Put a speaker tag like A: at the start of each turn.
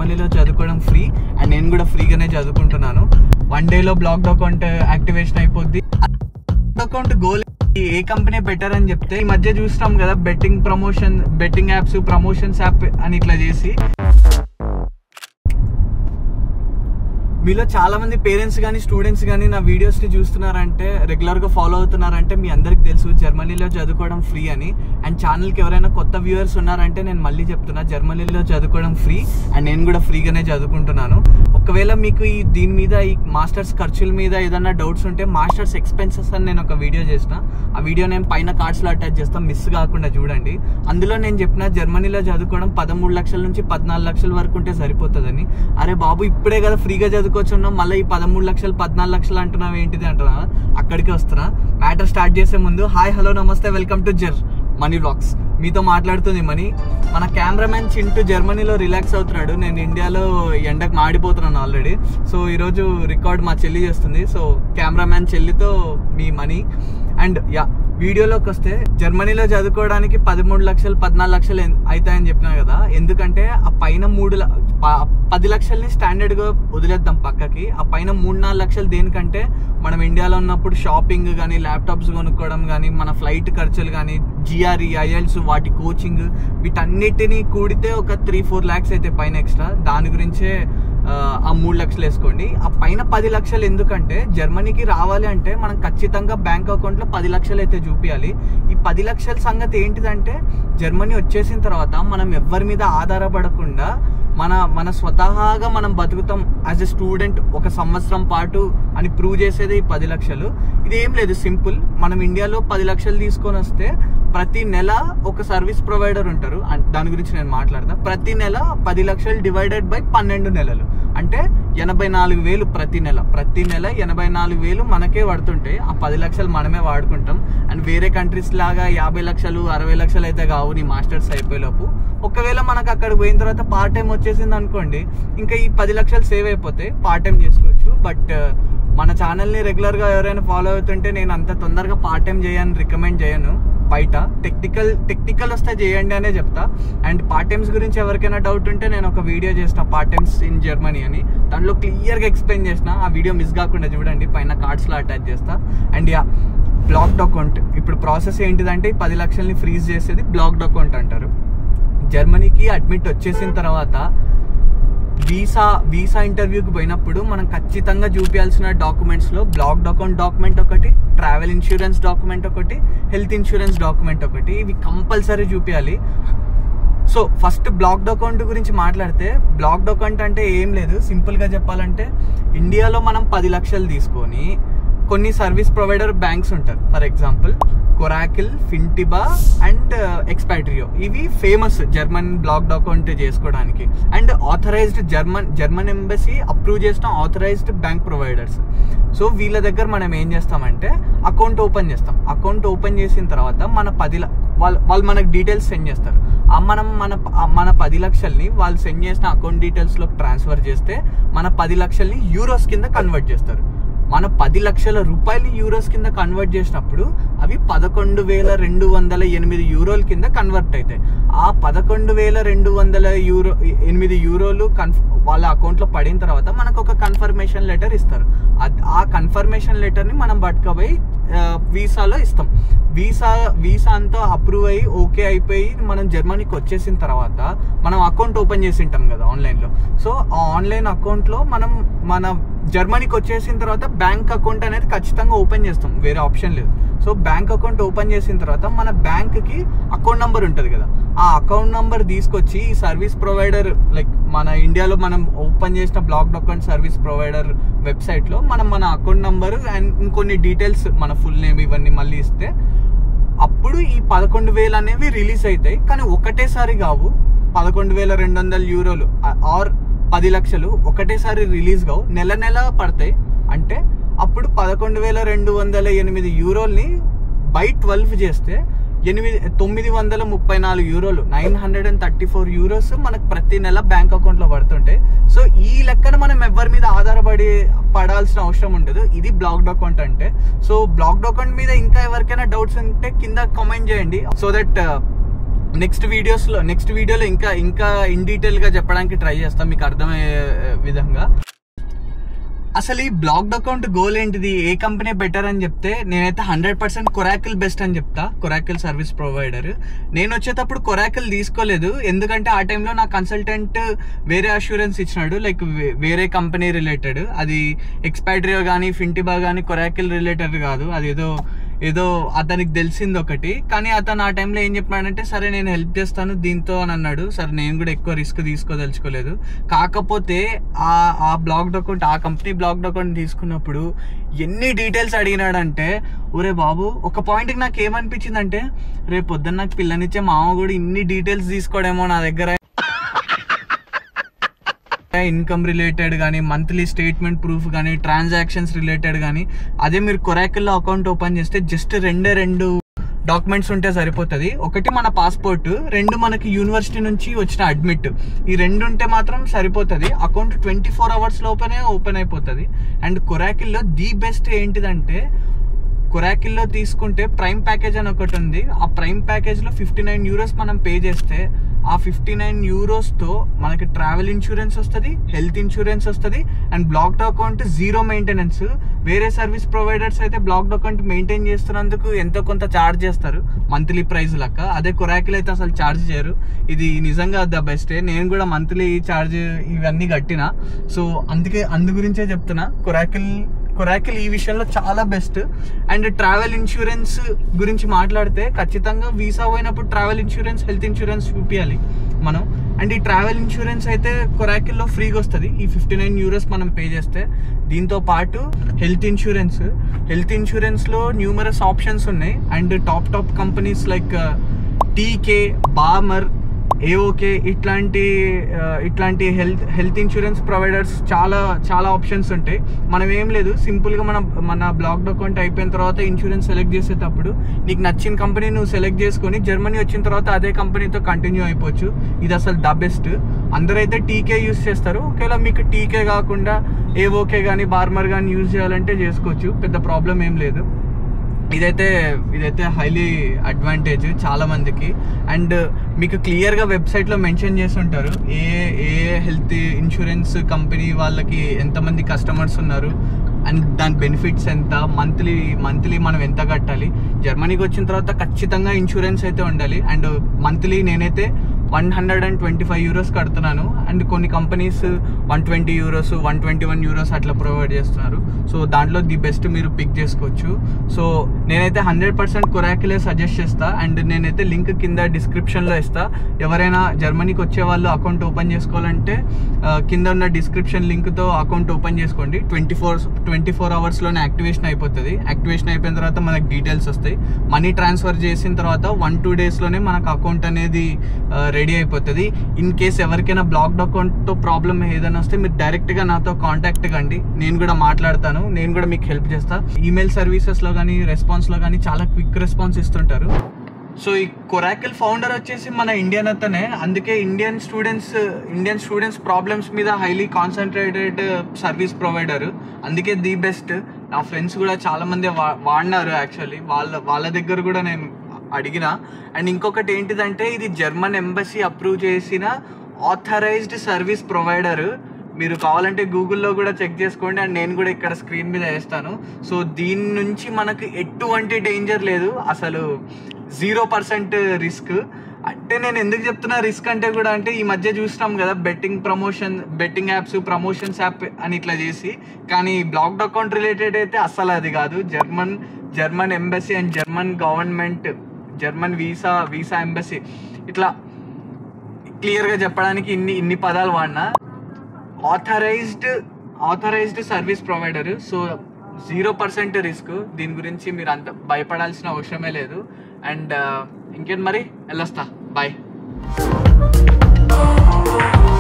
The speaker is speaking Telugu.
A: జర్మనీలో చదువుకోవడం ఫ్రీ అండ్ నేను కూడా ఫ్రీగానే చదువుకుంటున్నాను. 1 డేలో బ్లాక్డ్ అకౌంట్ యాక్టివేషన్ అయిపోద్ది. అకౌంట్ గోల్ ఏ కంపెనీ బెటర్ అని చెప్తే ఈ మధ్య చూస్తాం కదా, బెట్టింగ్ యాప్స్ ప్రమోషన్స్ యాప్ అని ఇట్లా చేసి మీలో చాలా మంది పేరెంట్స్ కానీ స్టూడెంట్స్ కానీ నా వీడియోస్ని చూస్తున్నారంటే, రెగ్యులర్గా ఫాలో అవుతున్నారంటే మీ అందరికి తెలుసు జర్మనీలో చదువుకోవడం ఫ్రీ అని. అండ్ ఛానల్కి ఎవరైనా కొత్త వ్యూవర్స్ ఉన్నారంటే నేను మళ్ళీ చెప్తున్నా, జర్మనీలో చదువుకోవడం ఫ్రీ అండ్ నేను కూడా ఫ్రీగానే చదువుకుంటున్నాను. ఒకవేళ మీకు దీని మీద ఈ మాస్టర్స్ ఖర్చుల మీద ఏదైనా డౌట్స్ ఉంటే మాస్టర్స్ ఎక్స్పెన్సెస్ అని నేను ఒక వీడియో చేసిన. ఆ వీడియో నేను పైన కార్డ్స్లో అటాచ్ చేస్తాను, మిస్ కాకుండా చూడండి. అందులో నేను చెప్పిన జర్మనీలో చదువుకోవడం 13 లక్షల నుంచి 14 లక్షల వరకు ఉంటే సరిపోతుందని. అరే బాబు, ఇప్పుడే కదా ఫ్రీగా చదువుకోవచ్చున్నాం, మళ్ళీ ఈ 13 లక్షలు 14 లక్షలు అంటున్నావు ఏంటిది అంటున్నా. అక్కడికి వస్తున్నా. మ్యాటర్ స్టార్ట్ చేసే ముందు హాయ్ హలో నమస్తే, వెల్కమ్ టు మనీ వ్లాగ్స్. మీతో మాట్లాడుతుంది మనీ. మన కెమెరామెన్ చింటూ జర్మనీలో రిలాక్స్ అవుతున్నాడు, నేను ఇండియాలో ఎండకు మాడిపోతున్నాను ఆల్రెడీ. సో ఈరోజు రికార్డ్ మా చెల్లి చేస్తుంది. సో కెమెరామెన్ చెల్లితో మీ మనీ. అండ్ వీడియోలోకి వస్తే, జర్మనీలో చదువుకోవడానికి 13 లక్షలు 14 లక్షలు అవుతాయని చెప్పినా కదా. ఎందుకంటే ఆ పైన 10 లక్షల్ని స్టాండర్డ్గా వదిలేద్దాం పక్కకి. ఆ పైన 3-4 లక్షలు దేనికంటే మనం ఇండియాలో ఉన్నప్పుడు షాపింగ్ కానీ, ల్యాప్టాప్స్ కొనుక్కోవడం కానీ, మన ఫ్లైట్ ఖర్చులు కానీ, జిఆర్ఈ ఐఎల్స్ వాటి కోచింగ్ వీటన్నిటిని కూడితే ఒక 3-4 ల్యాక్స్ అయితే పైన ఎక్స్ట్రా. దాని గురించే ఆ 3 లక్షలు వేసుకోండి. ఆ పైన 10 లక్షలు ఎందుకంటే, జర్మనీకి రావాలి అంటే మనం ఖచ్చితంగా బ్యాంక్ అకౌంట్లో 10 లక్షలు అయితే చూపించాలి. ఈ 10 లక్షల సంగతి ఏంటిదంటే, జర్మనీ వచ్చేసిన తర్వాత మనం ఎవరి మీద ఆధారపడకుండా మన స్వతహాగా మనం బతుకుతాం యాజ్ ఎ స్టూడెంట్ 1 సంవత్సరం పాటు అని ప్రూవ్ చేసేది ఈ 10 లక్షలు. ఇదేం లేదు, సింపుల్. మనం ఇండియాలో 10 లక్షలు తీసుకొని వస్తే ప్రతి నెల ఒక సర్వీస్ ప్రొవైడర్ ఉంటారు, దాని గురించి నేను మాట్లాడతా. ప్రతి నెల 10 లక్షలు డివైడెడ్ బై 12 నెలలు అంటే 84,000 ప్రతి నెల 84,000 మనకే పడుతుంటే ఆ 10 లక్షలు మనమే వాడుకుంటాం. అండ్ వేరే కంట్రీస్ లాగా 50 లక్షలు 60 లక్షలు అయితే కావు నీ మాస్టర్స్ అయిపోయేలోపు. ఒకవేళ మనకు అక్కడికి పోయిన తర్వాత పార్ట్ టైం వచ్చేసింది అనుకోండి, ఇంకా ఈ 10 లక్షలు సేవ్ అయిపోతే పార్ట్ టైం చేసుకోవచ్చు. బట్ మన ఛానల్ని రెగ్యులర్గా ఎవరైనా ఫాలో అవుతుంటే నేను అంత తొందరగా పార్ట్ టైం రికమెండ్ చేయను. బయట టెక్నికల్ వస్తే చేయండి అనే చెప్తా. అండ్ పార్ట్ టైమ్స్ గురించి ఎవరికైనా డౌట్ ఉంటే నేను ఒక వీడియో చేసిన, పార్ట్ టైమ్స్ ఇన్ జర్మనీ అని. దాంట్లో క్లియర్గా ఎక్స్ప్లెయిన్ చేసిన. ఆ వీడియో మిస్ కాకుండా చూడండి, పైన కార్డ్స్లో అటాచ్ చేస్తా. అండ్ బ్లాక్డ్ అకౌంట్ ఇప్పుడు ప్రాసెస్ ఏంటిదంటే, 10 లక్షల్ని ఫ్రీజ్ చేసేది బ్లాక్డ్ అకౌంట్ అంటారు. జర్మనీకి అడ్మిట్ వచ్చేసిన తర్వాత వీసా ఇంటర్వ్యూకి పోయినప్పుడు మనం ఖచ్చితంగా చూపించాల్సిన డాక్యుమెంట్స్లో బ్లాక్డ్ అకౌంట్ డాక్యుమెంట్ ఒకటి, ట్రావెల్ ఇన్సూరెన్స్ డాక్యుమెంట్ ఒకటి, హెల్త్ ఇన్సూరెన్స్ డాక్యుమెంట్ ఒకటి. ఇవి కంపల్సరీ చూపించాలి. సో ఫస్ట్ బ్లాక్డ్ అకౌంట్ గురించి మాట్లాడితే, బ్లాక్డ్ అకౌంట్ అంటే ఏం లేదు, సింపుల్గా చెప్పాలంటే ఇండియాలో మనం 10 లక్షలు తీసుకొని కొన్ని సర్వీస్ ప్రొవైడర్ బ్యాంక్స్ ఉంటారు. For example Coracle, Fintiba and Expatrio. ఇవి ఫేమస్ జర్మన్ బ్లాక్డ్ అకౌంట్ చేసుకోవడానికి. And authorized German embassy approve చేసిన ఆథరైజ్డ్ బ్యాంక్ ప్రొవైడర్స్. సో వీళ్ళ దగ్గర మనం ఏం చేస్తామంటే అకౌంట్ ఓపెన్ చేస్తాం. అకౌంట్ ఓపెన్ చేసిన తర్వాత వాళ్ళు మనకు డీటెయిల్స్ సెండ్ చేస్తారు. మన 10 లక్షల్ని వాళ్ళు సెండ్ చేసిన అకౌంట్ డీటెయిల్స్లోకి ట్రాన్స్ఫర్ చేస్తే మన 10 లక్షల్ని యూరోస్ కింద కన్వర్ట్ చేస్తారు. మన 10 లక్షల రూపాయలని యూరోస్ కింద కన్వర్ట్ చేసినప్పుడు అవి 11,208 యూరోల కింద కన్వర్ట్ అవుతాయి. ఆ 11,208 యూరోలు వాళ్ళ అకౌంట్లో పడిన తర్వాత మనకు ఒక కన్ఫర్మేషన్ లెటర్ ఇస్తారు. ఆ కన్ఫర్మేషన్ లెటర్ని మనం పట్టుకపోయి వీసాలో ఇస్తాం. వీసా అంతా అప్రూవ్ అయ్యి ఓకే అయిపోయి మనం జర్మనీకి వచ్చేసిన తర్వాత మనం అకౌంట్ ఓపెన్ చేసి ఉంటాం కదా ఆన్లైన్లో. సో ఆ ఆన్లైన్ అకౌంట్లో మన జర్మనీకి వచ్చేసిన తర్వాత బ్యాంక్ అకౌంట్ అనేది ఖచ్చితంగా ఓపెన్ చేస్తాం, వేరే ఆప్షన్ లేదు. సో బ్యాంక్ అకౌంట్ ఓపెన్ చేసిన తర్వాత మన బ్యాంక్కి అకౌంట్ నెంబర్ ఉంటుంది కదా, ఆ అకౌంట్ నెంబర్ తీసుకొచ్చి ఈ సర్వీస్ ప్రొవైడర్, లైక్ మన ఇండియాలో మనం ఓపెన్ చేసిన బ్లాక్డ్ అకౌంట్ సర్వీస్ ప్రొవైడర్ వెబ్సైట్లో మన అకౌంట్ నెంబర్ అండ్ ఇంకొన్ని డీటెయిల్స్, మన ఫుల్ నేమ్ ఇవన్నీ మళ్ళీ ఇస్తే అప్పుడు ఈ 11,000 అనేవి రిలీజ్ అవుతాయి. కానీ ఒకటేసారి కావు. 11,200 యూరోలు ఆర్ 10 లక్షలు ఒకటేసారి రిలీజ్ కావు, నెల పడతాయి. అంటే అప్పుడు 11,208 యూరోల్ని బై 12 చేస్తే 934 యూరోలు, 934 యూరోస్ మనకు ప్రతి నెల బ్యాంక్ అకౌంట్లో పడుతుంటాయి. సో ఈ లెక్కన మనం ఎవరి మీద పడాల్సిన అవసరం ఉండదు. ఇది బ్లాక్డ్ అకౌంట్ అంటే. సో బ్లాక్డ్ అకౌంట్ మీద ఇంకా ఎవరికైనా డౌట్స్ ఉంటే కింద కామెంట్ చేయండి, సో దట్ నెక్స్ట్ వీడియోలో ఇంకా ఇన్ డీటెయిల్ గా చెప్పడానికి ట్రై చేస్తాం మీకు అర్థమయ్యే విధంగా. అసలు ఈ బ్లాక్డ్ అకౌంట్ గోల్ ఏంటిది, ఏ కంపెనీ బెటర్ అని చెప్తే నేనైతే 100% కొరాకిల్ బెస్ట్ అని చెప్తా. Coracle service provider. నేను వచ్చేటప్పుడు కొరాకిల్ తీసుకోలేదు, ఎందుకంటే ఆ టైంలో నా కన్సల్టెంట్ వేరే అష్యూరెన్స్ ఇచ్చినాడు, లైక్ వేరే కంపెనీ రిలేటెడ్. అది ఎక్స్పాట్రియో కానీ ఫింటిబా కానీ కొరాకిల్ రిలేటెడ్ కాదు, అది ఏదో అతనికి తెలిసింది ఒకటి. కానీ అతను ఆ టైంలో ఏం చెప్పాడంటే సరే నేను హెల్ప్ చేస్తాను దీంతో అని అన్నాడు. సరే నేను కూడా ఎక్కువ రిస్క్ తీసుకోదలుచుకోలేదు. కాకపోతే ఆ బ్లాక్డ్ అకౌంట్, ఆ కంపెనీ బ్లాక్డ్ అకౌంట్ తీసుకున్నప్పుడు ఎన్ని డీటెయిల్స్ అడిగినాడంటే ఒరే బాబు, ఒక పాయింట్కి నాకు ఏమనిపించిందంటే రేపు పొద్దున్న నాకు పిల్లనిచ్చే మామ కూడా ఇన్ని డీటెయిల్స్ తీసుకోడేమో నా దగ్గర, ఇన్కమ్ రిలేటెడ్ కానీ మంత్లీ స్టేట్మెంట్ ప్రూఫ్ కానీ ట్రాన్సాక్షన్స్ రిలేటెడ్ కానీ. అదే మీరు కొరాకిల్లో అకౌంట్ ఓపెన్ చేస్తే జస్ట్ రెండు డాక్యుమెంట్స్ ఉంటే సరిపోతుంది. ఒకటి మన పాస్పోర్ట్, రెండు మనకి యూనివర్సిటీ నుంచి వచ్చిన అడ్మిట్. ఈ రెండు ఉంటే మాత్రం సరిపోతుంది. అకౌంట్ 24 hours లోపనే ఓపెన్ అయిపోతుంది. అండ్ కొరాకిల్లో ది బెస్ట్ ఏంటిదంటే, కొరాకిల్లో తీసుకుంటే ప్రైమ్ ప్యాకేజ్ అని ఒకటి ఉంది. ఆ ప్రైమ్ ప్యాకేజ్లో 59 euros మనం పే చేస్తే ఆ 59 euros మనకి ట్రావెల్ ఇన్సూరెన్స్ వస్తుంది, హెల్త్ ఇన్సూరెన్స్ వస్తుంది, అండ్ బ్లాక్డ్ అకౌంట్ 0 మెయింటెనెన్స్. వేరే సర్వీస్ ప్రొవైడర్స్ అయితే బ్లాక్డ్ అకౌంట్ మెయింటైన్ చేస్తున్నందుకు ఎంతో కొంత ఛార్జ్ చేస్తారు మంత్లీ ప్రైస్ లెక్క. అదే కొరాకిల్ అయితే అసలు ఛార్జ్ చేయరు. ఇది నిజంగా ద బెస్టే. నేను కూడా మంత్లీ ఛార్జ్ ఇవన్నీ కట్టిన. సో అందు గురించే చెప్తున్నా, కొరాకిల్ ఈ విషయంలో చాలా బెస్ట్. అండ్ ట్రావెల్ ఇన్సూరెన్స్ గురించి మాట్లాడితే ఖచ్చితంగా వీసా పోయినప్పుడు ట్రావెల్ ఇన్సూరెన్స్, హెల్త్ ఇన్సూరెన్స్ చూపించాలి మనం. అండ్ ఈ ట్రావెల్ ఇన్సూరెన్స్ అయితే కొరాకిల్లో ఫ్రీగా వస్తుంది ఈ 59 euros మనం పే చేస్తే. దీంతో పాటు హెల్త్ ఇన్సూరెన్స్లో న్యూమరస్ ఆప్షన్స్ ఉన్నాయి. And top companies like TK, Barmer, AOK ఇట్లాంటి హెల్త్ ఇన్సూరెన్స్ ప్రొవైడర్స్ చాలా ఆప్షన్స్ ఉంటాయి. మనం ఏం లేదు, సింపుల్గా మన బ్లాక్డ్ అకౌంట్ అయిపోయిన తర్వాత ఇన్సూరెన్స్ సెలెక్ట్ చేసేటప్పుడు నీకు నచ్చిన కంపెనీ నువ్వు సెలెక్ట్ చేసుకొని జర్మనీ వచ్చిన తర్వాత అదే కంపెనీతో కంటిన్యూ అయిపోవచ్చు. ఇది అసలు ద బెస్ట్. అందరైతే టీకే యూజ్ చేస్తారు. ఒకవేళ మీకు టీకే కాకుండా ఏఓకే కానీ బార్మర్ కానీ యూజ్ చేయాలంటే చేసుకోవచ్చు, పెద్ద ప్రాబ్లం ఏం లేదు. ఇదైతే హైలీ అడ్వాంటేజ్ చాలా మందికి. అండ్ మీకు క్లియర్గా వెబ్సైట్లో మెన్షన్ చేసి ఉంటారు ఏ హెల్త్ ఇన్సూరెన్స్ కంపెనీ వాళ్ళకి ఎంతమంది కస్టమర్స్ ఉన్నారు అండ్ దాని బెనిఫిట్స్ ఎంత, మంత్లీ మనం ఎంత కట్టాలి. జర్మనీకి వచ్చిన తర్వాత ఖచ్చితంగా ఇన్సూరెన్స్ అయితే ఉండాలి. అండ్ మంత్లీ నేనైతే 125 euros కడుతున్నాను. అండ్ కొన్ని కంపెనీస్ 120 euros, 121 euros అట్లా ప్రొవైడ్ చేస్తున్నారు. సో దాంట్లో ది బెస్ట్ మీరు పిక్ చేసుకోవచ్చు. సో నేనైతే 100% కొరాకిలే సజెస్ట్ చేస్తా. అండ్ నేనైతే లింక్ కింద డిస్క్రిప్షన్లో ఇస్తా. ఎవరైనా జర్మనీకి వచ్చే వాళ్ళు అకౌంట్ ఓపెన్ చేసుకోవాలంటే కింద ఉన్న డిస్క్రిప్షన్ లింక్తో అకౌంట్ ఓపెన్ చేసుకోండి. 24 hours యాక్టివేషన్ అయిపోతుంది. యాక్టివేషన్ అయిపోయిన తర్వాత మనకు డీటెయిల్స్ వస్తాయి. మనీ ట్రాన్స్ఫర్ చేసిన తర్వాత 1-2 daysలోనే మనకు అకౌంట్ అనేది రెడీ అయిపోతుంది. ఇన్ కేస్ ఎవరికైనా బ్లాక్డ్ అకౌంట్తో ప్రాబ్లమ్ ఏదైనా వస్తే మీరు డైరెక్ట్గా నాతో కాంటాక్ట్ కండి, నేను కూడా మాట్లాడతాను, నేను కూడా మీకు హెల్ప్ చేస్తా. ఈమెయిల్ సర్వీసెస్లో కానీ రెస్పాన్స్లో కానీ చాలా క్విక్ రెస్పాన్స్ ఇస్తుంటారు. సో ఈ కొరాకిల్ ఫౌండర్ వచ్చేసి మన ఇండియన్ అతనే. అందుకే ఇండియన్ స్టూడెంట్స్ ప్రాబ్లమ్స్ మీద హైలీ కాన్సన్ట్రేటెడ్ సర్వీస్ ప్రొవైడర్. అందుకే ది బెస్ట్. నా ఫ్రెండ్స్ కూడా చాలా మంది వాడినారు. యాక్చువల్లీ వాళ్ళ దగ్గర కూడా నేను అడిగిన. అండ్ ఇంకొకటి ఏంటిదంటే ఇది జర్మన్ ఎంబసీ అప్రూవ్ చేసిన ఆథరైజ్డ్ సర్వీస్ ప్రొవైడర్. మీరు కావాలంటే గూగుల్లో కూడా చెక్ చేసుకోండి. అండ్ నేను కూడా ఇక్కడ స్క్రీన్ మీద వేస్తాను. సో దీని నుంచి మనకు ఎటువంటి డేంజర్ లేదు, అసలు 0% రిస్క్. అంటే నేను ఎందుకు చెప్తున్నా రిస్క్ అంటే కూడా, అంటే ఈ మధ్య చూస్తున్నాం కదా బెట్టింగ్ యాప్స్ ప్రమోషన్స్ యాప్ అని ఇట్లా చేసి. కానీ బ్లాక్డ్ అకౌంట్ రిలేటెడ్ అయితే అస్సలు అది కాదు. German embassy and German government, German visa embassy, ఇట్లా క్లియర్గా చెప్పడానికి ఇన్ని పదాలు వాడినా. Authorized service provider. So 0% risk. దీని గురించి మీరు అంత భయపడాల్సిన అవసరమే లేదు. అండ్ ఇంకేంటి మరి, వెళ్ళొస్తా, బాయ్.